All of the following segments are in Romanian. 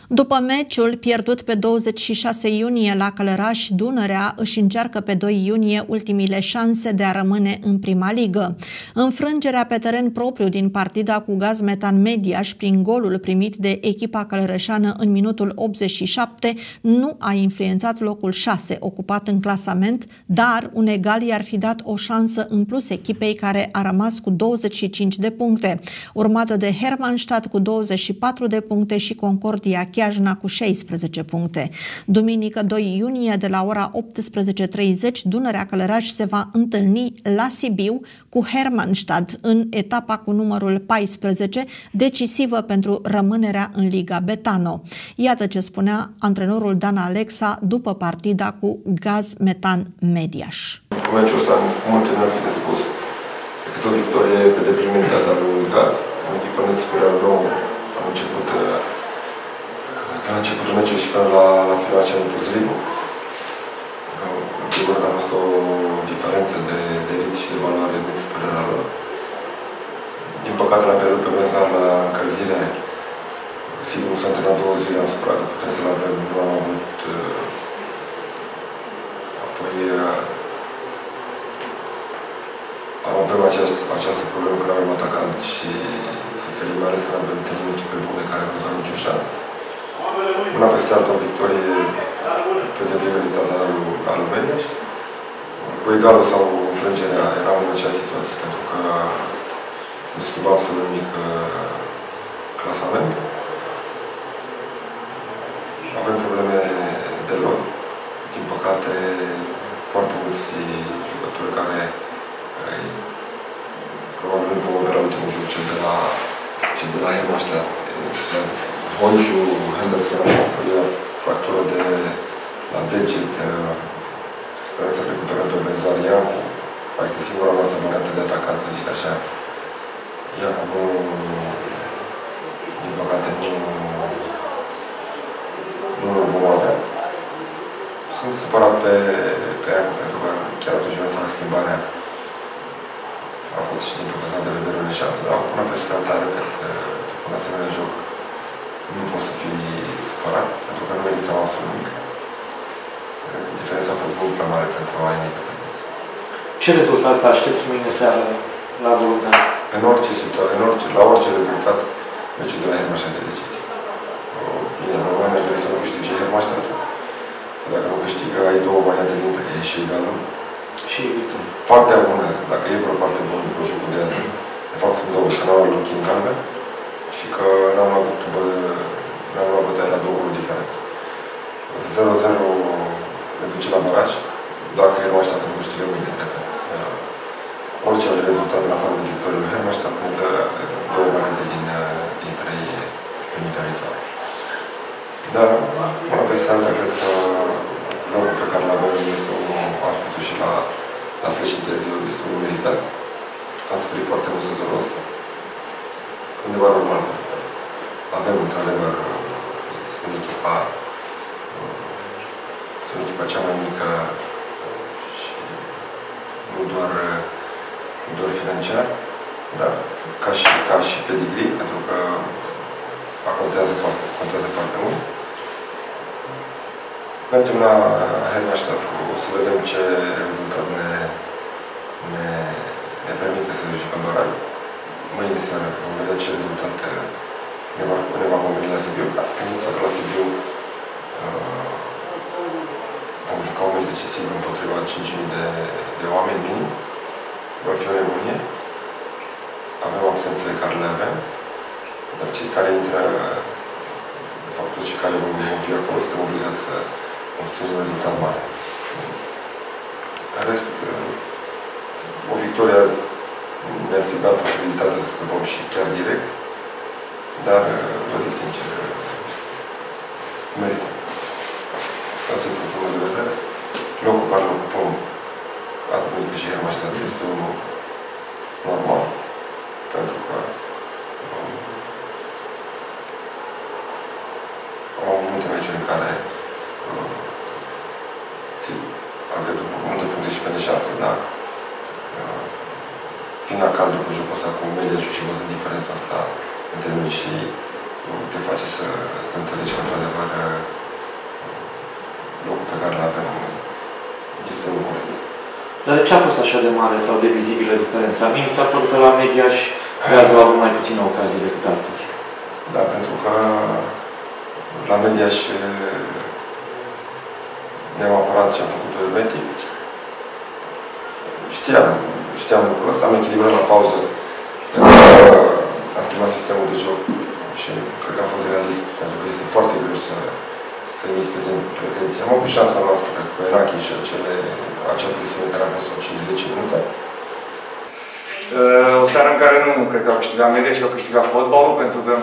După meciul pierdut pe 26 iunie la Călăraș, Dunărea își încearcă pe 2 iunie ultimile șanse de a rămâne în prima ligă. Înfrângerea pe teren propriu din partida cu Gaz Metan Mediaș prin golul primit de echipa călărășeană în minutul 87 nu a influențat locul 6 ocupat în clasament, dar un egal i-ar fi dat o șansă în plus echipei care a rămas cu 25 de puncte, urmată de Hermannstadt cu 24 de puncte și Concordia Chiajna cu 16 puncte. Duminică 2 iunie de la ora 18:30 Dunărea Călăraș se va întâlni la Sibiu cu Hermannstadt în etapa cu numărul 14, decisivă pentru rămânerea în Liga Betano. Iată ce spunea antrenorul Dan Alexa după partida cu Gaz Metan Mediaș. Meciul ăsta multe nu ar fi de spus. Decât o victorie pe deprimentează a lui Gaz. În echipă nețipărea nouă am început la începutul meciului și până la final cel plus ritm. Sigur că a fost o diferență de ritm și de valoare din spălarea lor. Din păcate l-am pierdut pe Mezar la încălzire. Sigur, nu s-a întâlnit 2 zile, am sperat că putem să-l avem, nu am avut. Apoi avem această problemă când avem atacant și suferim, mai ales când avem întâlnit echipe bune care nu au nicio șansă. Una peste altă o victorie pe deprimenitatea lui Mediaș. Cu egalul sau înfrângerea eram în acea situație, pentru că nu schimba absolut nimic clasamentul. Avem probleme de lot. Din păcate, foarte mulți jucători care probabil nu vom avea la ultimul joc cel de la Hermannstadt. Honciu, Henderson a fractură de la deget. Sperăm să recuperăm pe Bezaria. Practic singura noastră variantă de atacant, să zic așa. Iar nu, din păcate, nu vom avea. Sunt supărat pe Iancu, pentru că chiar atunci când s-a făcut schimbarea a fost și din punctul de vedere o șansă, dar până pe stratare, cred că în asemenea joc nu poți să fii supărat, pentru că nu merităm absolut nimic. Diferența a fost mult prea mare pentru a emite prezență. Ce rezultat aștepți mâine seară la Voluntad? În orice situație, la orice rezultat, meciul de la Hermannstadt de decizie. Bine, normal mi-aș dori să nu câștige Hermannstadt. Dacă nu câștigă, ai două variante dintre ei și egalul. Și victorie. Partea bună, dacă e vreo parte bună după jocul de azi, de fapt sunt două, și n-au luat King Galben și că n-am luat bătaia la 2 goli diferență. 0-0 ne duce la baraj, dacă Hermannstadt nu câștigă mâine, orice rezultat în afară de victoriei lui Hermannstadt ne dă 2 variante dintre ei în viitoare. Dar, mă peste alta, cred că locul pe care l-avem este am spus și la fel și interviul, este un meritat. Am suferit foarte mult sezonul ăsta. Undeva normal. Avem, într-adevăr, sunt echipa cea mai mică și nu doar financiar, dar ca și pedigree, pentru că contează foarte mult. Mergem la Hermannstadt să vedem ce rezultat ne permite să jucăm Doral. Mâine seară vom vedea ce rezultat ne va conveni la Sibiu. Gândiți-vă că la Sibiu am jucat un meci decisiv împotriva 5.000 de oameni minim. Va fi o nebunie. Avem absențele care le avem, dar cei care intră, de fapt toți cei care vom fi acolo, suntem obligați să obținem un rezultat mare. În rest, o victorie ne-ar fi dat posibilitatea să scăpăm și chiar direct, dar, vă zic sincer, merită. Asta e punctul de vedere. Locul care îl ocupăm, atât de cât și Hermannstadt, este unul normal, pentru că am avut multe meciuri în care am pierdut multe puncte și pe de șanse, dar fiind la cald după jocul ăsta cu Mediașul și văzând diferența asta între noi și te face să înțelegi că, într-adevăr, locul pe care îl avem este un corect. Dar de ce a fost așa de mare sau de vizibilă diferența? Mie mi s-a părut că la Mediaș Gaz a avut mai puține ocazii decât astăzi. Da, pentru că la Mediaș ne-am apărat ce am făcut Meti. Știam lucrul ăsta, am echilibrat la pauză. Am schimbat sistemul de joc și cred că am fost realist, pentru că este foarte greu să emiți pretenții. Am avut șansa noastră cu Erachi și acea presiune care a fost 5-10 minute. O seară în care nu cred că au câștigat Media și au câștigat fotbalul, pentru că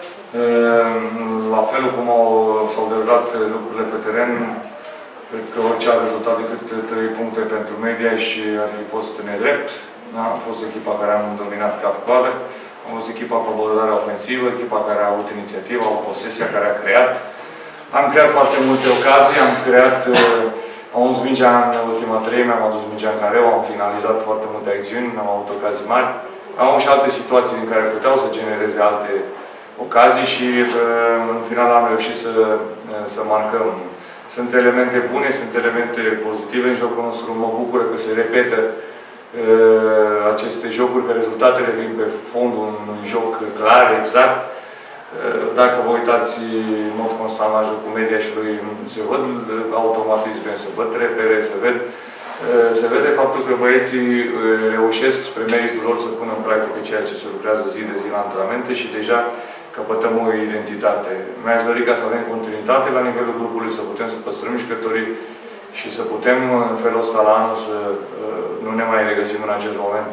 la felul cum s-au derulat lucrurile pe teren, cred că orice alt rezultat decât 3 puncte pentru Media și ar fi fost nedrept. A fost echipa care am dominat cap-coadă, a fost echipa cu abordare ofensivă, echipa care a avut inițiativă, a avut posesia, care a creat. Am creat foarte multe ocazii, am adus mingea în ultima treime, am adus mingea în careu, am finalizat foarte multe acțiuni, am avut ocazii mari. Am avut și alte situații în care puteau să genereze alte ocazii și în final am reușit să marcăm. Sunt elemente bune, sunt elemente pozitive în jocul nostru. Mă bucură că se repetă aceste jocuri, că rezultatele vin pe fondul unui joc clar, exact. Dacă vă uitați în mod constant la jocul Media și lui, se văd automatisme, se văd repere, se vede faptul că băieții reușesc spre meritul lor să pună în practică ceea ce se lucrează zi de zi la antrenamente și deja căpătăm o identitate. Mi-aș dori ca să avem continuitate la nivelul grupului, să putem să păstrăm jucătorii și să putem în felul ăsta la anul să nu ne mai regăsim în acest moment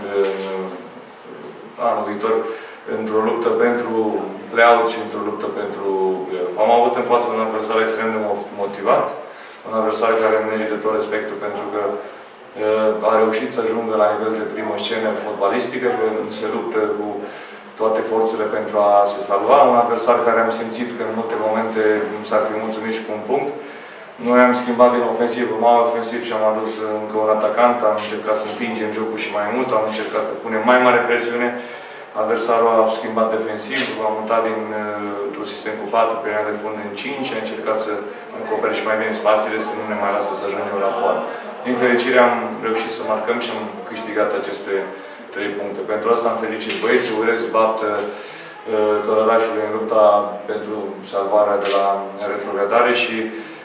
anul viitor într-o luptă pentru play-out și într-o luptă pentru play-off. Am avut în față un adversar extrem de motivat, un adversar care merită tot respectul pentru că a reușit să ajungă la nivel de primă scenă fotbalistică, că se luptă cu toate forțele pentru a se salva. Un adversar care am simțit că în multe momente s-ar fi mulțumit și cu un punct. Noi am schimbat din ofensiv mai ofensiv și am adus încă un atacant, am încercat să împingem jocul și mai mult, am încercat să punem mai mare presiune. Adversarul a schimbat defensiv, a mutat dintr-un sistem cu 4 pe de fund în 5, a încercat să acopere și mai bine spațiile, să nu ne mai lasă să ajungem la poară. Din fericire am reușit să marcăm și am câștigat aceste 3 puncte. Pentru asta am fericit băieții, urez baftă Călărașului în lupta pentru salvarea de la retrogradare și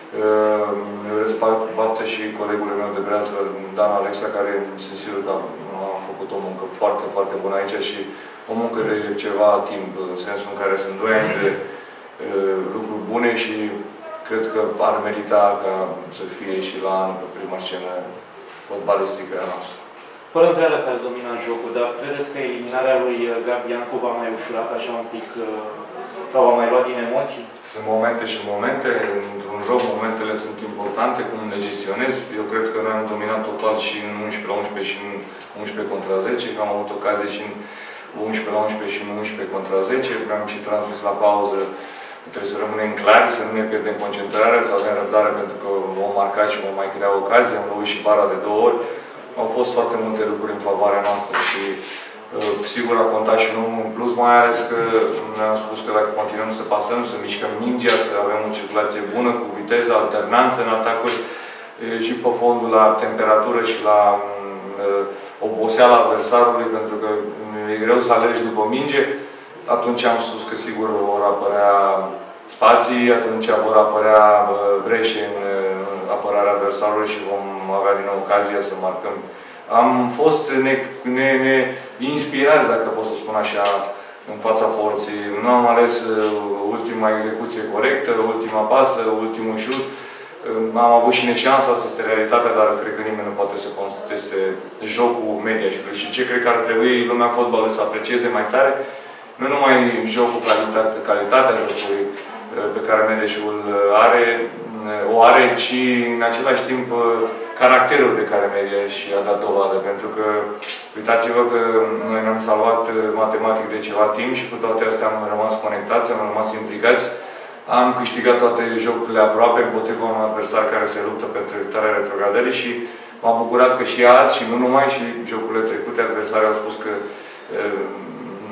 urez baftă și colegului meu de brează, Dan Alexa, care sunt sigur că a făcut o muncă foarte, foarte bună aici și o muncă de ceva timp, în sensul în care sunt 2 ani de lucruri bune și cred că ar merita ca să fie și la anul pe prima scenă fotbalistică a noastră. Fără îndoială că ați dominat jocul, dar credeți că eliminarea lui Gabi Iancu v-a mai ușurat așa un pic sau v-a mai luat din emoții? Sunt momente și momente. Într-un joc, momentele sunt importante, cum le gestionez. Eu cred că noi am dominat total și în 11-11 și în 11 contra 10, că am avut ocazie și în 11-11 și în 11 contra 10. Am și transmis la pauză. Trebuie să rămânem clari, să nu ne pierdem concentrarea, să avem răbdare pentru că vom marca și vom mai crea ocazii. Am lovit și bara de 2 ori. Au fost foarte multe lucruri în favoarea noastră și sigur a contat și unul în plus, mai ales că ne-am spus că dacă continuăm să pasăm, să mișcăm mingea, să avem o circulație bună, cu viteză, alternanță în atacuri și pe fondul la temperatură și la oboseala adversarului, pentru că e greu să alegi după minge. Atunci am spus că sigur vor apărea spații, atunci vor apărea breșe în apărarea adversarului și vom avea din nou ocazia să marcăm. Am fost inspirați, dacă pot să spun așa, în fața porții. Nu am ales ultima execuție corectă, ultima pasă, ultimul șut. Am avut și neșansa, asta este realitatea, dar cred că nimeni nu poate să conteste jocul Mediașului. Și ce cred că ar trebui lumea fotbalului să aprecieze mai tare, nu numai jocul, calitatea jocului pe care Mediașul o are, ci în același timp caracterul de care Mediaș a dat dovadă. Pentru că uitați-vă că noi ne-am salvat matematic de ceva timp și cu toate astea am rămas conectați, am rămas implicați. Am câștigat toate jocurile aproape împotriva unui adversar care se luptă pentru evitarea retrogradării și m-am bucurat că și azi, și nu numai, și jocurile trecute, adversarii au spus că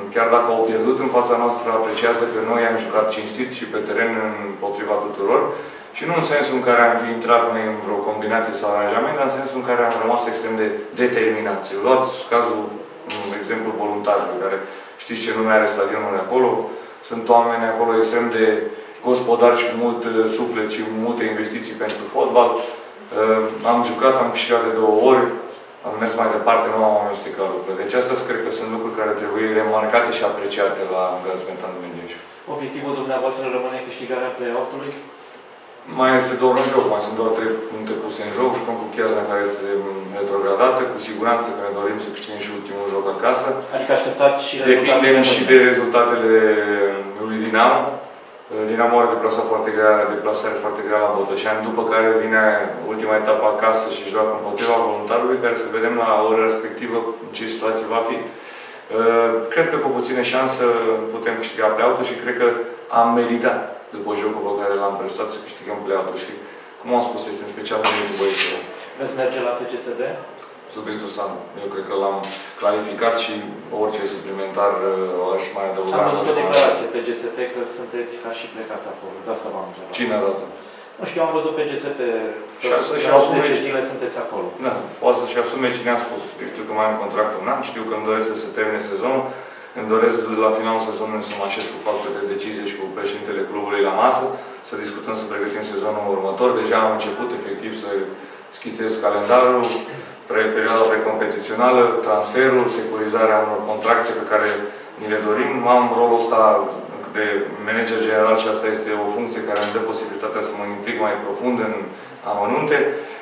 chiar dacă au pierdut în fața noastră, apreciază că noi am jucat cinstit și pe teren împotriva tuturor. Și nu în sensul în care am fi intrat noi în vreo combinație sau aranjament, dar în sensul în care am rămas extrem de determinați. Luați cazul, exemplu, voluntarului, care știți ce nume are stadionul de acolo. Sunt oameni acolo extrem de gospodari și cu mult suflet și multe investiții pentru fotbal. Am jucat, am câștigat de 2 ori, am mers mai departe, nu am amestecat lucrurile. Deci astea cred că sunt lucruri care trebuie remarcate și apreciate la Gazmetan Mendeș. Obiectivul dumneavoastră rămâne câștigarea play-out-ului? Mai este doar un joc, mai sunt doar 3 puncte puse în joc, jucăm cu Chiajna care este retrogradată, cu siguranță că ne dorim să câștigăm și ultimul joc acasă. Adică așteptați și rezultatele? Depindem și de rezultatele lui Dinamo. Dinamo are deplasare foarte grea la Botoșani, după care vine ultima etapă acasă și joacă împotriva voluntarului, care să vedem la ora respectivă în ce situație va fi. Cred că cu puține șanse putem câștiga play-out-ul și cred că am meritat, după jocul pe care l-am prestat, să câștigăm play-out-ul. Și, cum am spus, este în special meritul băieților. Veți merge la FCSB? Subiectul ăsta, eu cred că l-am clarificat și orice suplimentar aș mai adăuga. Am văzut o declarație pe GSP că sunteți ca și plecat acolo. De asta v-am întrebat. Cine a dat-o? Nu știu, am văzut pe GSP și că 10 zile sunteți acolo. Da, poate să-și asume cine a spus. Eu știu că mai am contract un an, știu că îmi doresc să se termine sezonul, îmi doresc de la finalul sezonului să mă așez cu factori de decizie și cu președintele clubului la masă, să discutăm, să pregătim sezonul următor. Deja am început efectiv să schițez calendarul, perioada precompetițională, transferul, securizarea unor contracte pe care ni le dorim. Am rolul ăsta de manager general și asta este o funcție care îmi dă posibilitatea să mă implic mai profund în amănunte.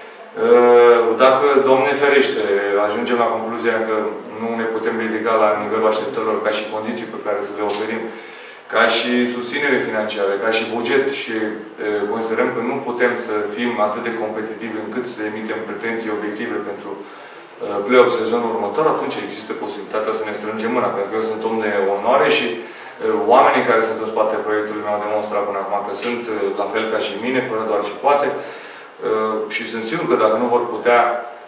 Dacă, Doamne ferește, ajungem la concluzia că nu ne putem ridica la nivelul așteptărilor ca și condiții pe care să le oferim, ca și susținere financiară, ca și buget și considerăm că nu putem să fim atât de competitivi încât să emitem pretenții obiective pentru play-off sezonul următor, atunci există posibilitatea să ne strângem mâna, pentru că eu sunt om de onoare și oamenii care sunt în spatele proiectului meu au demonstrat până acum că sunt la fel ca și mine, fără doar și poate, și sunt sigur că dacă nu vor putea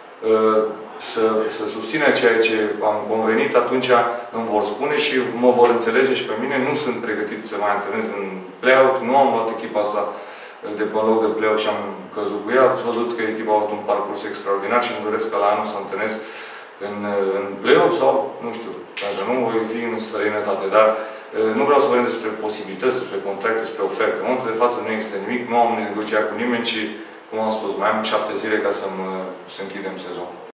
să susțină ceea ce am convenit, atunci îmi vor spune și mă vor înțelege și pe mine. Nu sunt pregătit să mai antrenez în play-out. Nu am luat echipa asta de pe loc de play-out și am căzut cu ea. Ați văzut că echipa a avut un parcurs extraordinar și îmi doresc ca la anul să antrenez în play-out sau, nu știu, dacă nu, voi fi în străinătate. Dar nu vreau să vorbim despre posibilități, despre contracte, despre oferte. În momentul de față nu există nimic, nu am negociat cu nimeni și, cum am spus, mai am 7 zile ca să închidem sezonul.